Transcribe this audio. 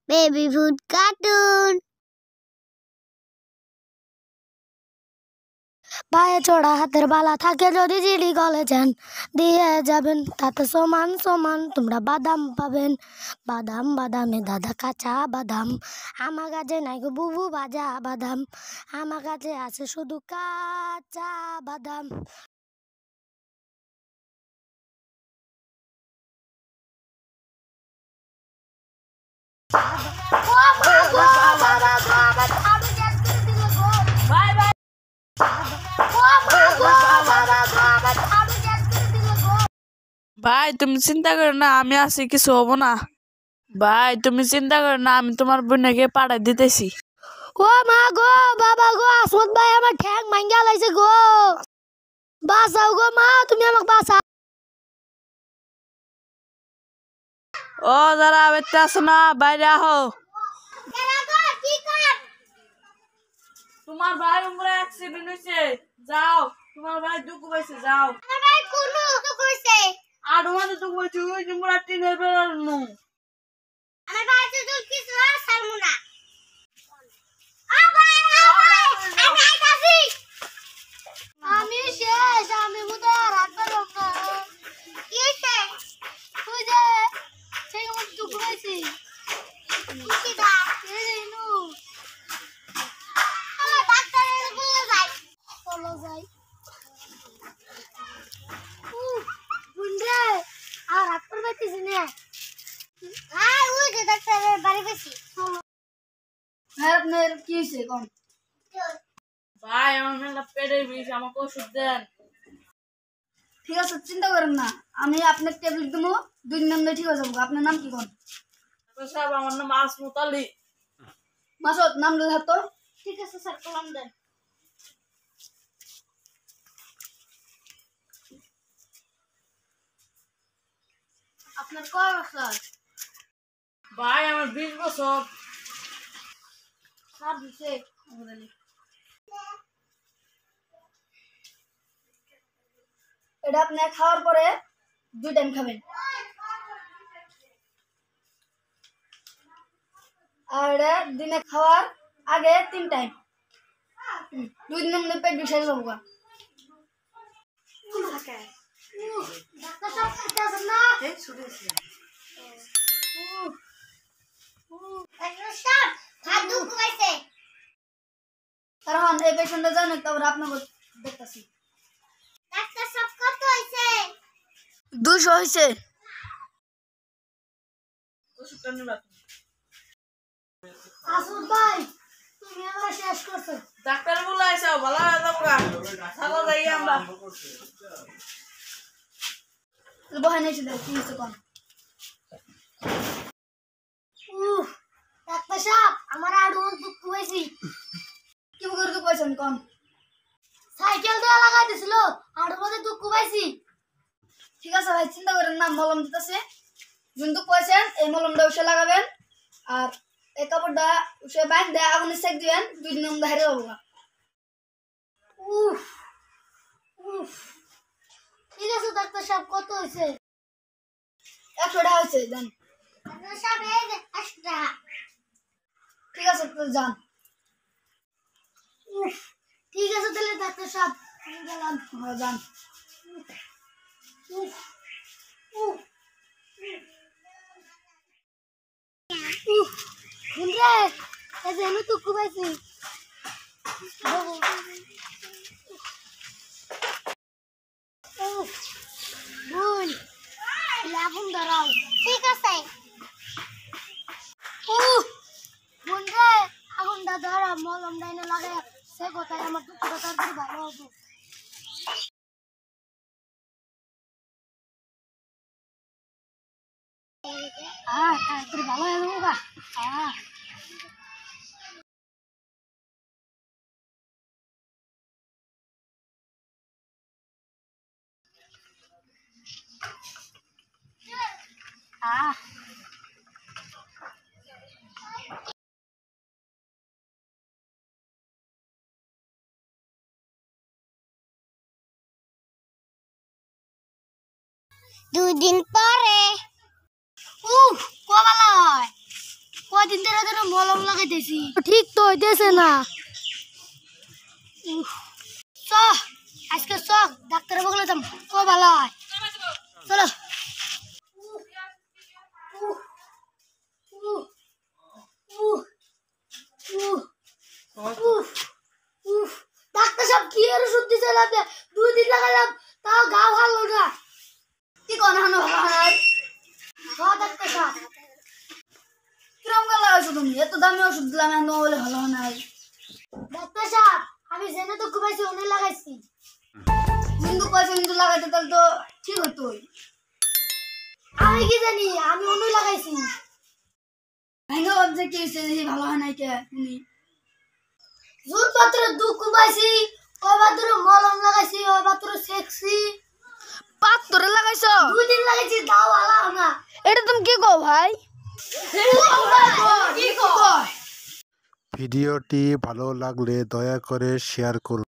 Baby food cartoon. পায়ে চড়া হাতের বালা থাকে যদি জিডি গলে যান দিয়ে যাবেন তাতে সমান সমান তোমরা বাদাম পাবেন বাদাম বাদামে দাদা কাঁচা বাদাম আমার কাছে নাই গো বুবু ভাজা বাদাম আমার কাছে আছে শুধু কাঁচা বাদাম ভাই তুমি চিন্তা করো না আমি আছি কিছু হবো না ভাই তুমি চিন্তা করো না আমি তোমার বোনকে পাঠাই দিতেছি ও মা গো বাবা গো আসমত ভাই আমার ঠ্যাং ভাঙ্গা লাইছে গো বাঁচাও গো মা তুমি আমাকে বাঁচাও ও যারা বেঁচে আছো না বাইরে আহো তোমার ভাই উমরা অ্যাক্সিডেন্ট হয়েছে যাও তোমার ভাই দুঃখ পাইছে যাও আমার ভাই কোন দুঃখ হইছে আর আমাদের দুঃখ পাইছে ওই তোমরা টিনের বেরোনো আমার ভাই তো দুঃখ কিছু আর ছাড়মু না আমি শেষ আমি মুদে রাত পারব না কি হইছে তুই যে সেই আমার দুঃখ হইছে কি দা এই নু ডাক্তারের বলে যাই চলো যাই বুন্ডে আর রাত পারবে কিছু না হ্যাঁ ওই যে ডাক্তারের বাড়ি গেছি চলো হ্যাঁ আপনার কি হয়েছে কোন ভাই আমার মেলা পেটে বিষ আমাকে ওষুধ দেন ঠিক আছে চিন্তা করেন না আমি আপনাকে ট্যাবলেট দেবো 2 দিনের মধ্যে ঠিক হয়ে যাবো আপনার নাম কি কোন সাহেব আমার নাম আসমত আলী মাসুদ নাম লেখা তো ঠিক আছে স্যার কলম দেন আপনার কয় বছর ভাই আমার 20 বছর স্যার দিছে এটা আপনি খাওয়ার পরে 2 টাইম খাবেন আর এটা দিনে খাওয়ার আগে 3 টাইম 2 দিনের মধ্যে পেট বিষাই যাবো ডাক্তার সাহেব কাছে আছেন না ডাক্তার সাহেব হাত দুঃখ হইছে কারণ এই পেশেন্টটা জানেন তারপরে আপনাকে দেখতেছি ডাক্তার সাহেব কত হইছে 200 হয়েছে ওষুধটা নিবা আসুন ভাই তুমি আমার শেষ করছো ডাক্তার বলে আইসা ভালো হয়ে যাবো গা থাকো যাই আমরা বহাই নিয়েছে দেখ কি হয়েছে কোন ডাক্তার সাহেব আমার আড়ু দুঃখ হইছে কি করে পয়সা কোন সাইকেল দিয়ে লাগাই দিছিল আড়ুর মধ্যে দুঃখ পাইছি ঠিক আছে ভাই চিন্তা করেন না মলম দিতেছে কিন্তু পয়সা এই মলমটা উসে লাগাবেন আর এই কাপড়টা উসে বাইক দিয়ে আগুনে সেক দিবেন 2 দিনের মধ্যে হারিয়ে যাবো উফ উফ ঠিক আছে ডাক্তার সাহেব কত হইছে 100 টাকা হয়েছে দেন ডাক্তার সাহেব এই যে 80 টাকা ঠিক আছে তো যান উফ ঠিক আছে তাহলে ডাক্তার সাহেব আমি গেলাম হ্যাঁ যান উফ উফ উফ বুঝলে এই যে আমি দুঃখ পাইছি উফ বোন লাগুন ধরাও ঠিক আছে বোন রে আগুনটা ধরা মলমটা এনে লাগে সে কোথায় আমার দুঃখটা তাড়াতাড়ি ভালো হবে তাড়াতাড়ি ভালো হয়ে যাবো গা দুদিন পরে কবালা হয় কদিন কয়দিন ধরে মলম লাগাইতেছি, ঠিক তো হইতেছে না। চ আজকে চ ডাক্তারে বলে দাম তো ভালো হয়। চলো। ডাক্তার সাহেব কি আর ওষুধ দিছে লাভে? 2 দিন লাগালাম তাও গা ভালো না। কি কোন হানো ভাই ডাক্তার সাহেব কিরম গা লাগাইছো তুমি? এত দামি ওষুধ দিলাম এখন বলে ভালো হয় নাই। ডাক্তার সাহেব আমি জেনে তো কুবাইছি অনেক লাগাইছি। কিন্তু পয়সা কিন্তু লাগাইতে তাহলে তো ঠিক হতো। আমি কি জানি, আমি অনেক লাগাইছি। ভেঙে ভাবছে কি হয়েছে দেখি ভালো হয় নাই কে উনি জুন পাত্র দুঃখ পাইছি, ওই পাত্র মলম লাগাইছি, ওই পাত্র সেক্সি পাত্তরে লাগাইছো? 2 দিন লাগাইছি তাও ভালো না। এটা তুমি কি কও ভাই? কি কয়? ভিডিওটি ভালো লাগলে দয়া করে শেয়ার করুন।